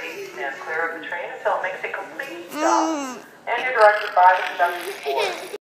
please stand clear of the train until it makes a complete stop, and you're directed by the conductor's board.